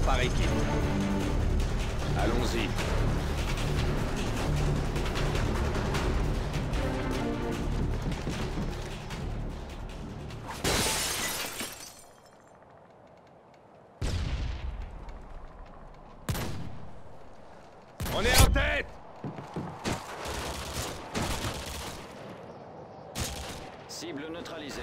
par équipe. Allons-y. On est en tête! Cible neutralisée.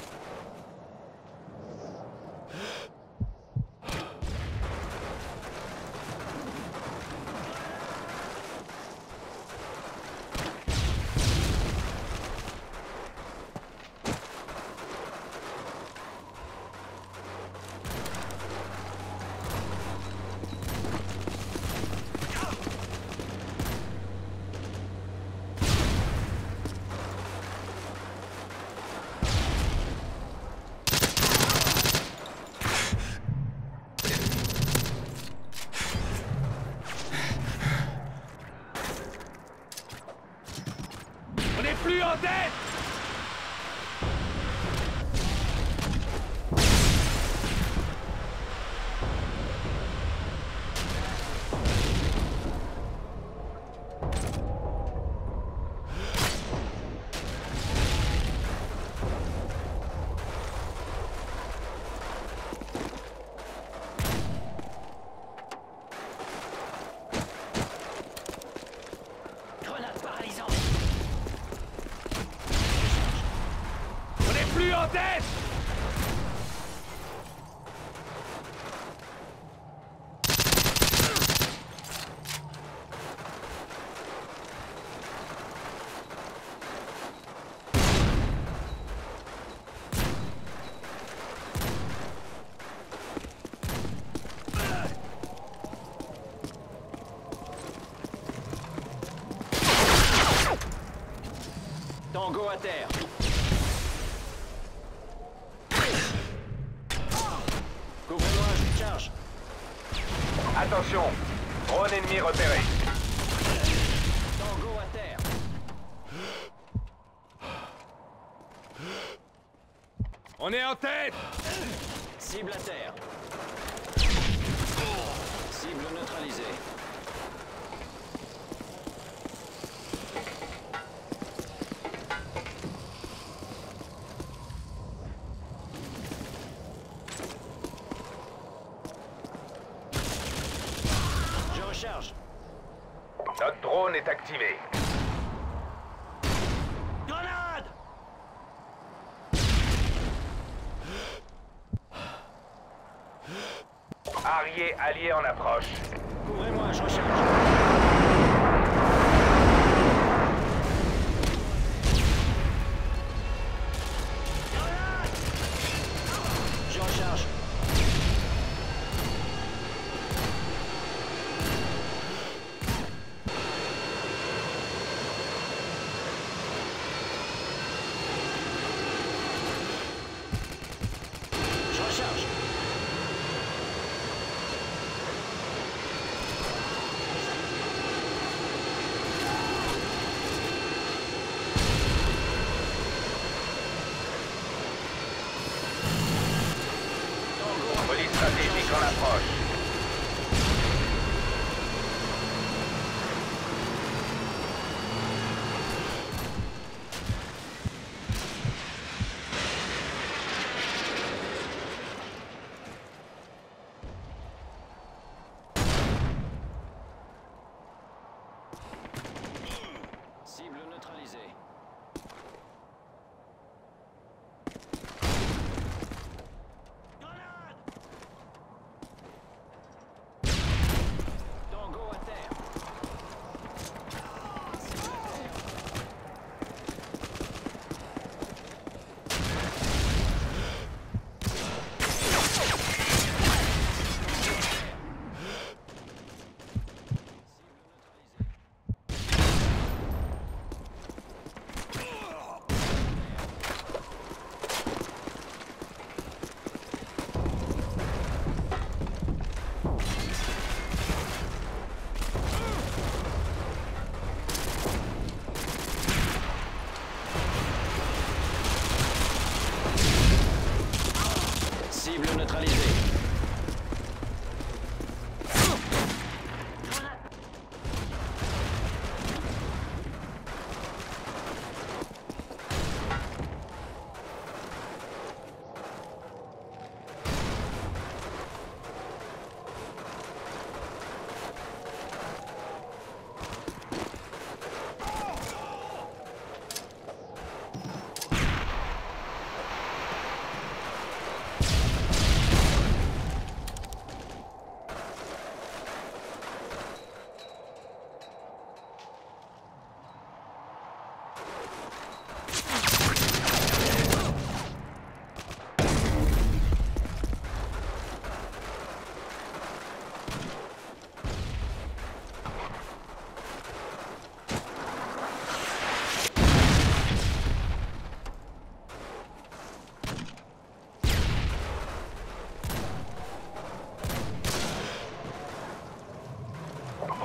On n'est plus en tête! Grenade paralysante. Plus en tête! Tango à terre. Couvrez-moi, je charge. Attention, drone ennemi repéré. Tango à terre. On est en tête! Cible à terre. Cible neutralisée. Je recharge. Notre drone est activé. Grenade! Harrier allié en approche. Couvrez-moi, je recharge. Grenade! Je recharge. Je recharge.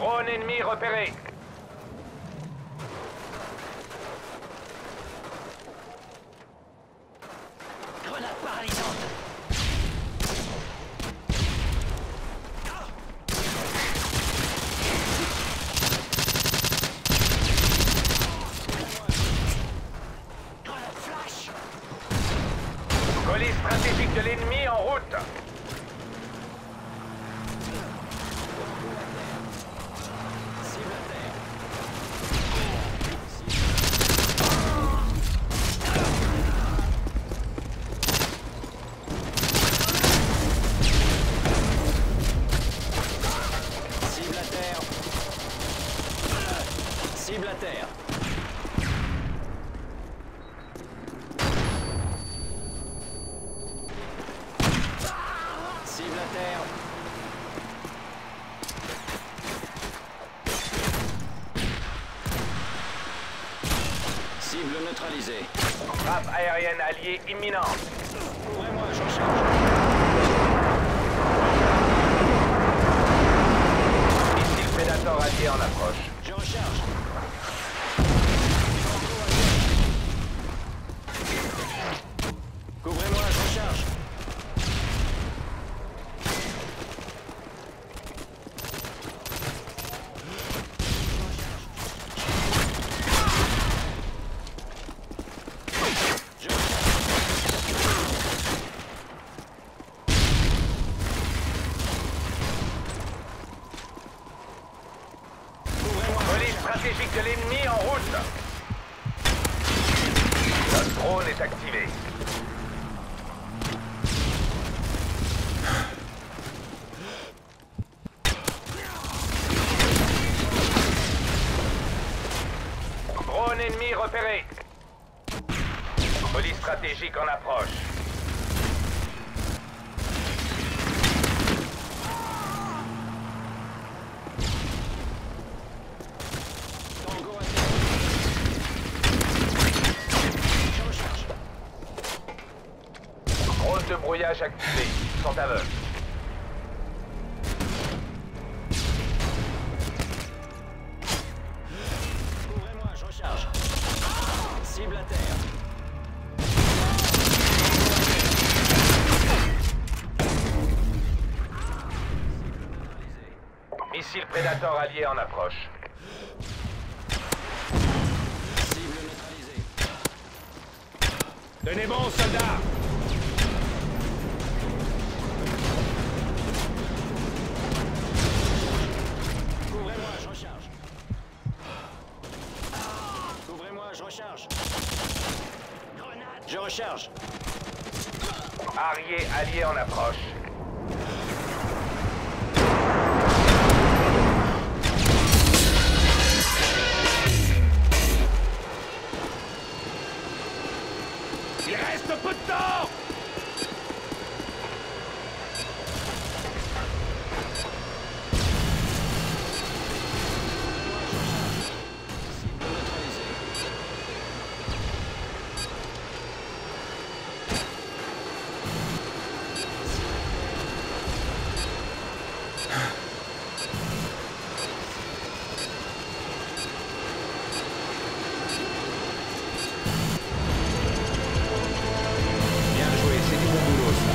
Drone ennemi repéré. Grenade paralysante. Grenade flash. Colis stratégique de l'ennemi en route. Cible à terre. Cible à terre. Cible à terre. Cible à terre. Cible neutralisée. Frappe aérienne alliée imminente. Couvrez-moi, j'en charge. Missile Predator allié en approche. Je recharge. Couvrez-moi, je recharge. Colis stratégique de l'ennemi en route. Notre drone est activé. Drone ennemi repéré. Colis stratégique en approche. Tango à terre. Je recharge. Drone de brouillage activé. Ils sont aveugles. Couvrez-moi, je recharge. Cible à terre. Missile Predator allié en approche. Cible neutralisée. Tenez bon, soldats! Couvrez-moi, je recharge. Couvrez-moi, je recharge. Grenade. Je recharge. Arrier allié en approche. Il reste peu de temps! Cible neutralisée. Bien joué, c'est du bon boulot, ça.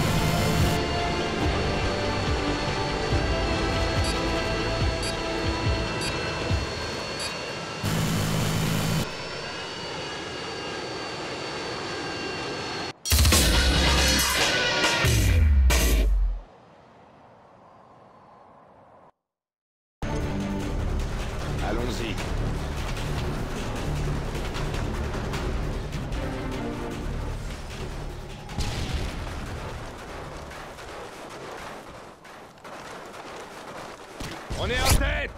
Allons-y. On est en tête!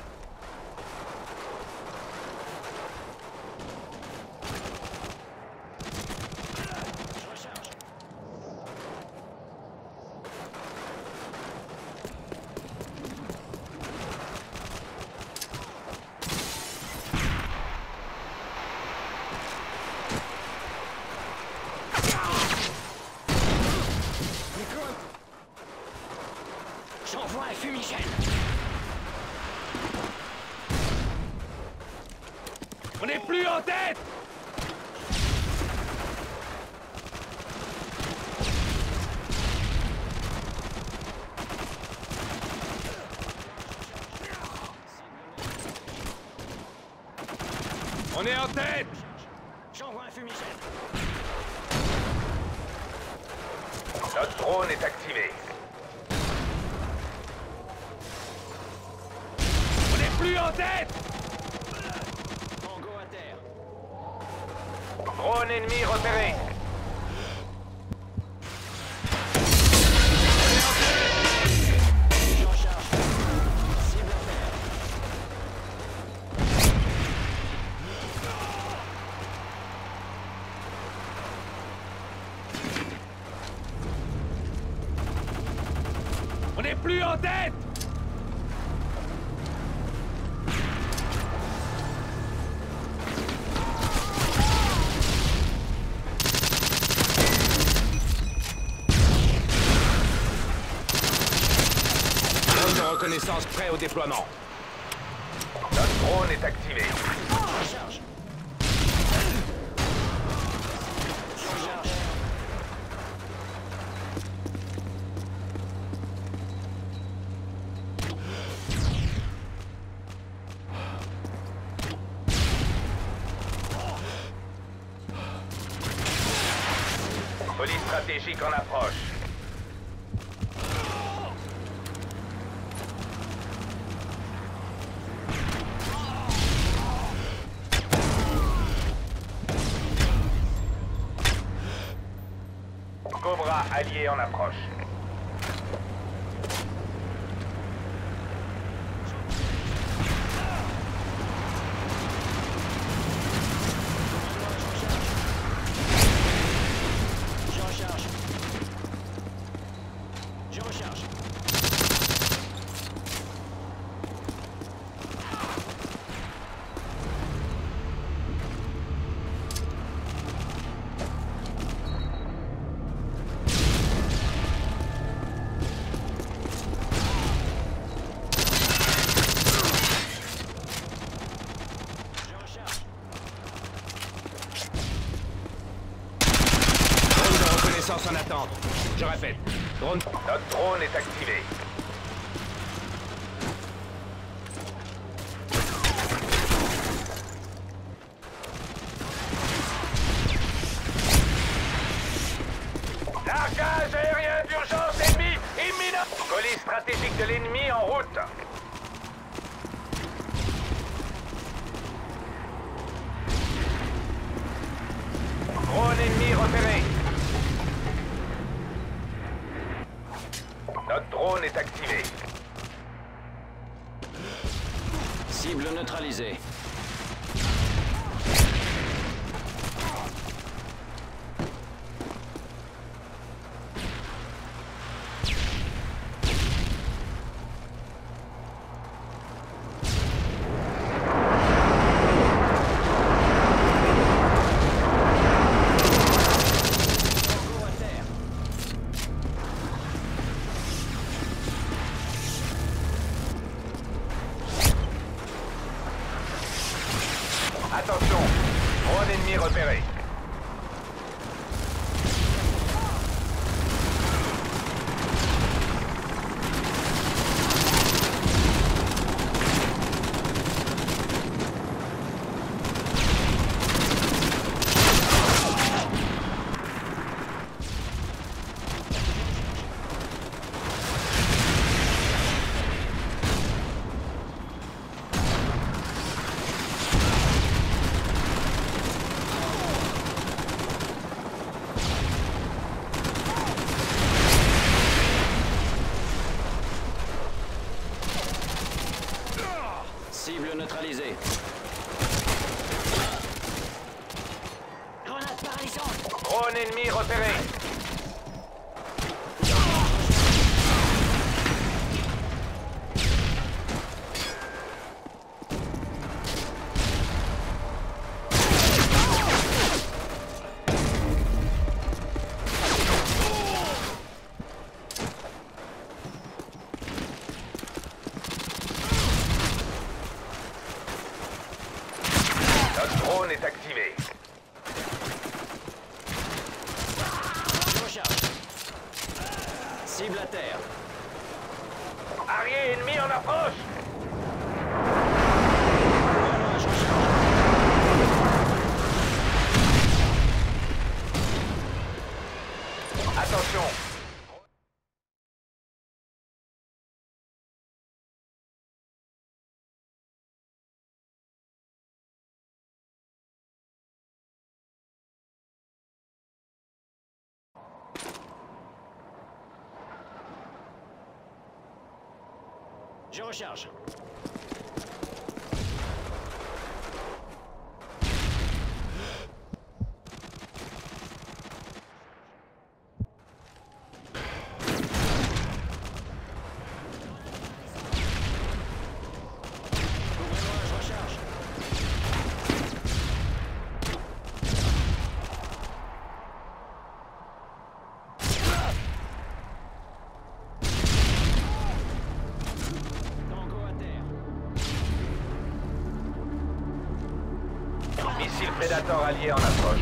Je recharge. J'envoie un fumigène. On n'est plus en tête! On est en tête! J'envoie un fumigène. Notre drone est activé. On n'est plus en tête! Tango à terre. Drone ennemi repéré. J'en charge. Cible à terre. On n'est plus en tête! Drone de reconnaissance prêt au déploiement. Notre drone est activé. J'en charge. J'en charge. Police stratégique en approche. Cobra allié en approche. J'en charge. Je recharge. Je recharge. Drone de reconnaissance en attente. Je répète. Drone. Notre drone est activé. Largage aérien d'urgence ennemi imminent. Police stratégique de l'ennemi en route. Drone ennemi repéré. Notre drone est activé. Cible neutralisée. Tango à terre. Attention, drone ennemi repéré. Cible neutralisée. Grenade paralysante. Drone ennemi repéré. est activé. Je recharge. Cible à terre. Arrière ennemi en approche. Couvrez-moi, je recharge. Attention. Je recharge. Couvrez-moi, je recharge. Tango à terre. Missile Predator allié en approche.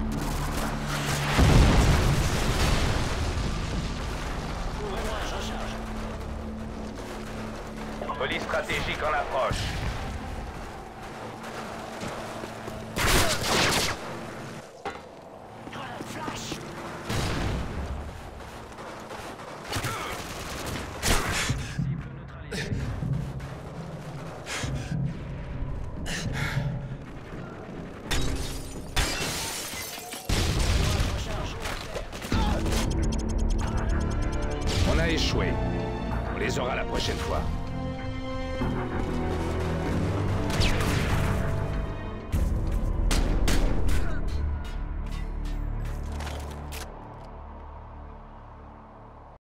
Couvrez-moi, je recharge. Police stratégique en approche. Flash. Cible neutralisée. On a échoué. On les aura la prochaine fois.